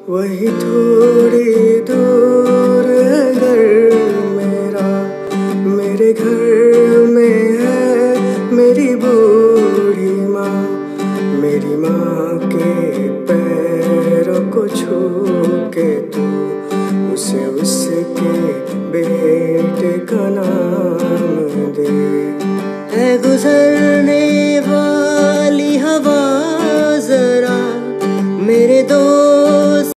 वही थोड़ी दूर है घर मेरा। मेरे घर में है मेरी बूढ़ी माँ। मेरी माँ के पैरों को छू के तू उसे उसके बेटे का नाम दे। है गुजर